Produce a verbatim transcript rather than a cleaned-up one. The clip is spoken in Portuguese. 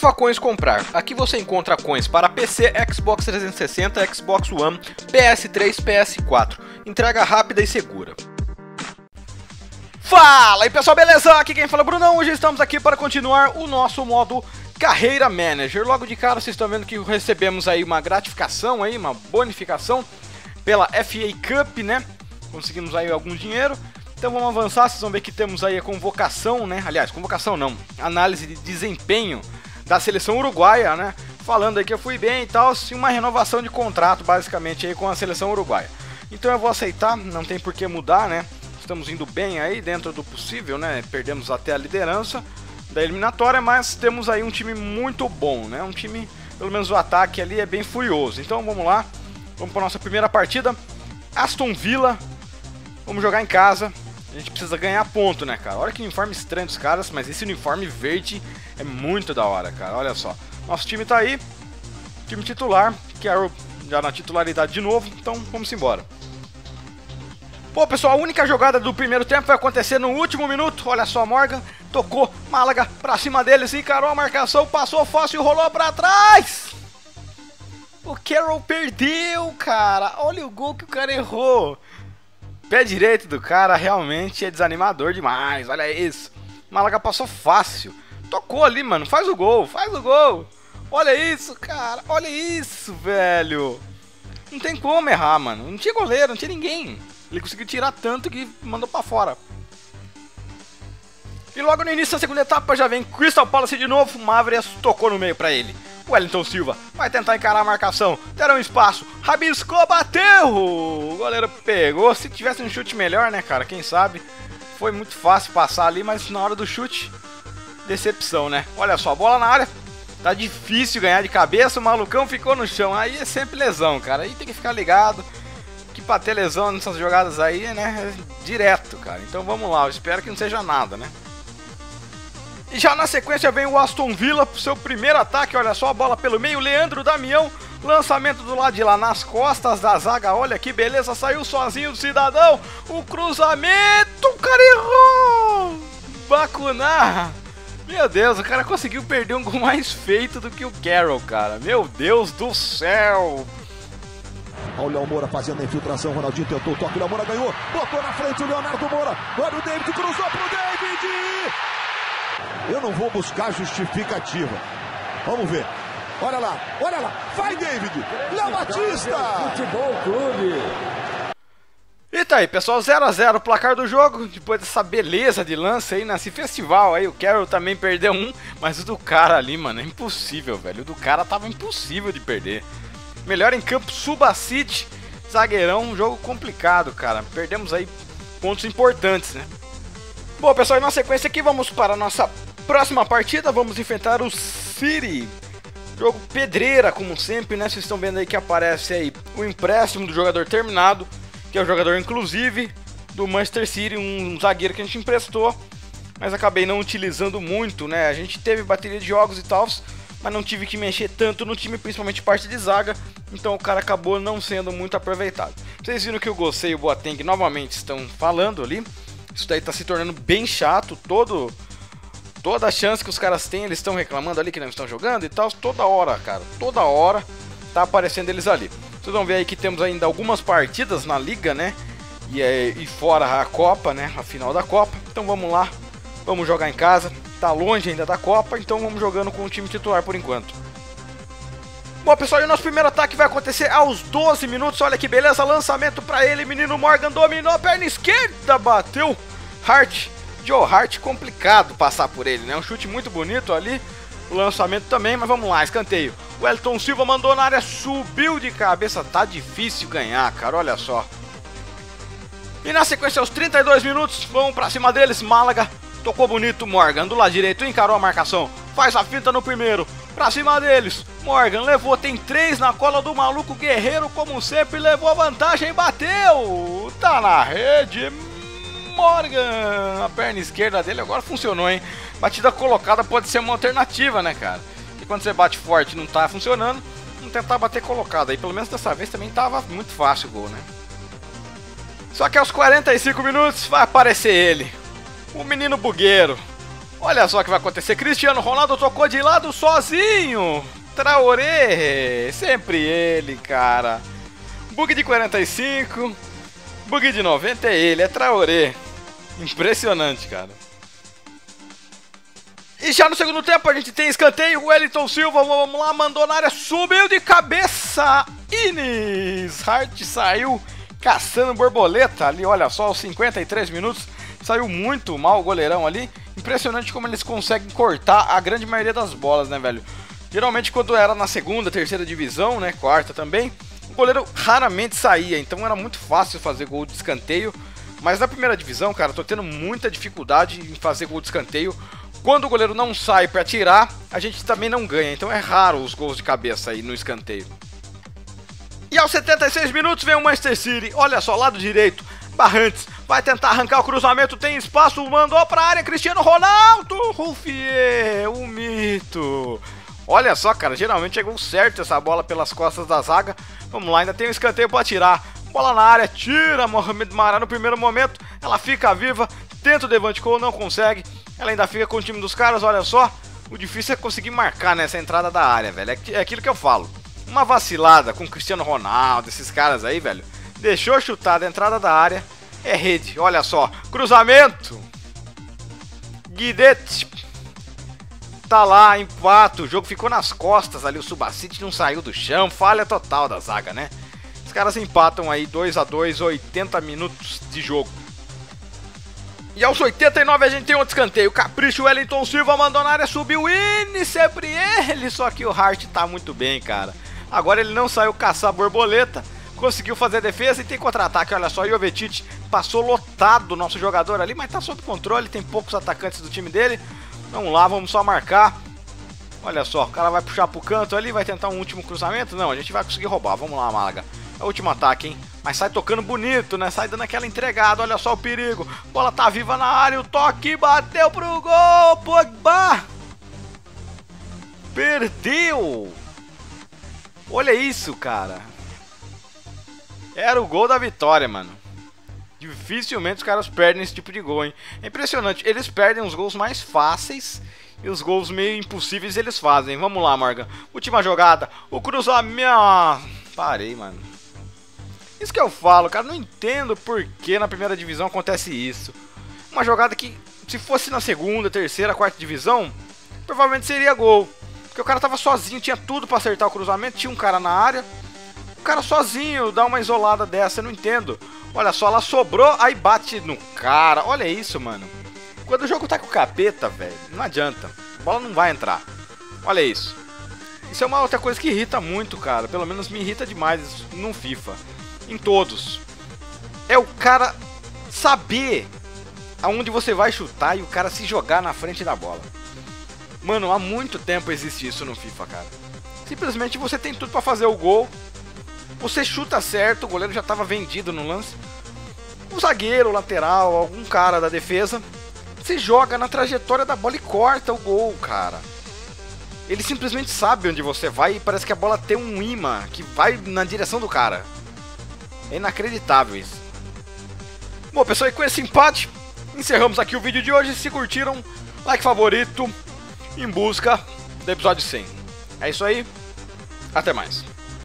Facões comprar. Aqui você encontra coins para P C, Xbox trezentos e sessenta, Xbox One, P S três, P S quatro. Entrega rápida e segura. Fala aí pessoal, beleza? Aqui quem fala é o Brunão. Hoje estamos aqui para continuar o nosso modo Carreira Manager. Logo de cara vocês estão vendo que recebemos aí uma gratificação, aí, uma bonificação pela F A Cup, né? Conseguimos aí algum dinheiro. Então vamos avançar, vocês vão ver que temos aí a convocação, né? Aliás, convocação não, análise de desempenho da seleção uruguaia, né? Falando aí que eu fui bem e tal, e uma renovação de contrato basicamente aí com a seleção uruguaia. Então eu vou aceitar, não tem por que mudar, né? Estamos indo bem aí dentro do possível, né? Perdemos até a liderança da eliminatória, mas temos aí um time muito bom, né? Um time, pelo menos o ataque ali é bem furioso. Então vamos lá, vamos para nossa primeira partida. Aston Villa, vamos jogar em casa. A gente precisa ganhar ponto, né, cara? Olha que uniforme estranho dos caras, mas esse uniforme verde é muito da hora, cara. Olha só. Nosso time tá aí. Time titular. Carroll já na titularidade de novo. Então, vamos embora. Pô, pessoal, a única jogada do primeiro tempo vai acontecer no último minuto. Olha só, Morgan tocou Málaga pra cima deles, encarou a marcação, passou fácil e rolou pra trás. O Carroll perdeu, cara. Olha o gol que o cara errou. Pé direito do cara realmente é desanimador demais, olha isso. Málaga passou fácil. Tocou ali, mano, faz o gol, faz o gol. Olha isso, cara, olha isso, velho. Não tem como errar, mano. Não tinha goleiro, não tinha ninguém. Ele conseguiu tirar tanto que mandou pra fora. E logo no início da segunda etapa já vem Crystal Palace de novo. Maverick tocou no meio pra ele. Wellington Silva vai tentar encarar a marcação. Deram espaço. Rabiscou, bateu. O goleiro pegou. Se tivesse um chute melhor, né, cara? Quem sabe? Foi muito fácil passar ali, mas na hora do chute, decepção, né? Olha só, bola na área. Tá difícil ganhar de cabeça. O malucão ficou no chão. Aí é sempre lesão, cara. Aí tem que ficar ligado. Que pra ter lesão nessas jogadas aí, né? É direto, cara. Então vamos lá. Eu espero que não seja nada, né? E já na sequência vem o Aston Villa pro seu primeiro ataque, olha só a bola pelo meio, Leandro Damião, lançamento do lado de lá nas costas da zaga, olha que beleza, saiu sozinho do cidadão, o cruzamento, o cara errou, Bacuna, meu Deus, o cara conseguiu perder um gol mais feito do que o Carroll, cara, meu Deus do céu. Olha o Léo Moura fazendo a infiltração, Ronaldinho tentou o toque, o Léo Moura ganhou, botou na frente o Leonardo Moura, olha o David, cruzou pro David! Eu não vou buscar justificativa. Vamos ver. Olha lá, olha lá. Vai, David. Léo Batista. Futebol Clube. E tá aí, pessoal. zero a zero o placar do jogo. Depois dessa beleza de lance aí nesse festival aí. O Carroll também perdeu um. Mas o do cara ali, mano, é impossível, velho. O do cara tava impossível de perder. Melhor em campo, Subacite. Zagueirão, um jogo complicado, cara. Perdemos aí pontos importantes, né? Bom, pessoal, e na sequência aqui vamos para a nossa próxima partida. Vamos enfrentar o City. Jogo pedreira, como sempre, né? Vocês estão vendo aí que aparece aí o empréstimo do jogador terminado, que é o jogador, inclusive, do Manchester City, um zagueiro que a gente emprestou, mas acabei não utilizando muito, né? A gente teve bateria de jogos e tal, mas não tive que mexer tanto no time, principalmente parte de zaga, então o cara acabou não sendo muito aproveitado. Vocês viram que o Gosei e o Boateng novamente estão falando ali. Isso daí tá se tornando bem chato, todo, toda a chance que os caras têm, eles estão reclamando ali que não estão jogando e tal, toda hora, cara, toda hora tá aparecendo eles ali. Vocês vão ver aí que temos ainda algumas partidas na liga, né, e, e fora a Copa, né, a final da Copa, então vamos lá, vamos jogar em casa, tá longe ainda da Copa, então vamos jogando com o time titular por enquanto. Bom, pessoal, e o nosso primeiro ataque vai acontecer aos doze minutos, olha que beleza, lançamento pra ele, menino Morgan dominou, perna esquerda, bateu, Hart, Joe Hart, complicado passar por ele, né, um chute muito bonito ali, o lançamento também, mas vamos lá, escanteio, o Wellington Silva mandou na área, subiu de cabeça, tá difícil ganhar, cara, olha só. E na sequência, aos trinta e dois minutos, vamos pra cima deles, Málaga, tocou bonito, Morgan, do lado direito, encarou a marcação, faz a finta no primeiro, pra cima deles, Morgan levou, tem três na cola do maluco guerreiro, como sempre, levou a vantagem e bateu, tá na rede, Morgan, a perna esquerda dele agora funcionou, hein, batida colocada pode ser uma alternativa, né, cara, e quando você bate forte e não tá funcionando, vamos tentar bater colocada, aí pelo menos dessa vez também tava muito fácil o gol, né. Só que aos quarenta e cinco minutos vai aparecer ele, o menino bugueiro. Olha só o que vai acontecer. Cristiano Ronaldo tocou de lado sozinho. Traoré. Sempre ele, cara. Bug de quarenta e cinco. Bug de noventa é ele. É Traoré. Impressionante, cara. E já no segundo tempo a gente tem escanteio. O Wellington Silva, vamos lá, mandou na área. Subiu de cabeça. Ines. Hart saiu caçando borboleta ali. Olha só, aos cinquenta e três minutos. Saiu muito mal o goleirão ali. Impressionante como eles conseguem cortar a grande maioria das bolas, né, velho? Geralmente quando era na segunda, terceira divisão, né, quarta também, o goleiro raramente saía, então era muito fácil fazer gol de escanteio. Mas na primeira divisão, cara, eu tô tendo muita dificuldade em fazer gol de escanteio. Quando o goleiro não sai pra tirar, a gente também não ganha, então é raro os gols de cabeça aí no escanteio. E aos setenta e seis minutos vem o Manchester City, olha só, lado direito, Barrantes. Vai tentar arrancar o cruzamento, tem espaço, mandou pra área, Cristiano Ronaldo, Ruffier, o mito. Olha só, cara, geralmente chegou certo essa bola pelas costas da zaga. Vamos lá, ainda tem um escanteio pra tirar. Bola na área, tira Mohamed Mará no primeiro momento, ela fica viva, tenta o Devante Cole, não consegue. Ela ainda fica com o time dos caras, olha só. O difícil é conseguir marcar nessa entrada da área, velho, é aquilo que eu falo. Uma vacilada com o Cristiano Ronaldo, esses caras aí, velho. Deixou chutar da entrada da área. É rede, olha só. Cruzamento. Guidetti. Tá lá, empate. O jogo ficou nas costas ali. O Subacite não saiu do chão. Falha total da zaga, né? Os caras empatam aí dois a dois, oitenta minutos de jogo. E aos oitenta e nove a gente tem outro escanteio. Capricho, Wellington Silva mandou na área. Subiu o Ine, sempre ele. Só que o Hart tá muito bem, cara. Agora ele não saiu caçar borboleta. Conseguiu fazer a defesa e tem contra-ataque, olha só, Jovetic passou lotado o nosso jogador ali, mas tá sob controle, tem poucos atacantes do time dele. Vamos lá, vamos só marcar. Olha só, o cara vai puxar pro canto ali, vai tentar um último cruzamento. Não, a gente vai conseguir roubar, vamos lá, Málaga. É o último ataque, hein? Mas sai tocando bonito, né? Sai dando aquela entregada, olha só o perigo. Bola tá viva na área, o toque bateu pro gol, Pogba! Perdeu! Olha isso, cara. Era o gol da vitória, mano. Dificilmente os caras perdem esse tipo de gol, hein? É impressionante. Eles perdem os gols mais fáceis e os gols meio impossíveis eles fazem. Vamos lá, Morgan. Última jogada. O cruzamento... Ah, parei, mano. Isso que eu falo, cara. Não entendo por que na primeira divisão acontece isso. Uma jogada que, se fosse na segunda, terceira, quarta divisão, provavelmente seria gol. Porque o cara tava sozinho, tinha tudo pra acertar o cruzamento. Tinha um cara na área. O cara sozinho dá uma isolada dessa, eu não entendo. Olha só, ela sobrou, aí bate no cara. Olha isso, mano. Quando o jogo tá com o capeta, velho, não adianta. A bola não vai entrar. Olha isso. Isso é uma outra coisa que irrita muito, cara. Pelo menos me irrita demais no FIFA. Em todos. É o cara saber aonde você vai chutar e o cara se jogar na frente da bola. Mano, há muito tempo existe isso no FIFA, cara. Simplesmente você tem tudo pra fazer o gol. Você chuta certo, o goleiro já estava vendido no lance. O zagueiro, o lateral, algum cara da defesa se joga na trajetória da bola e corta o gol, cara. Ele simplesmente sabe onde você vai e parece que a bola tem um imã que vai na direção do cara. É inacreditável isso. Bom, pessoal, e com esse empate, encerramos aqui o vídeo de hoje. Se curtiram, like favorito, em busca do episódio cem. É isso aí, até mais.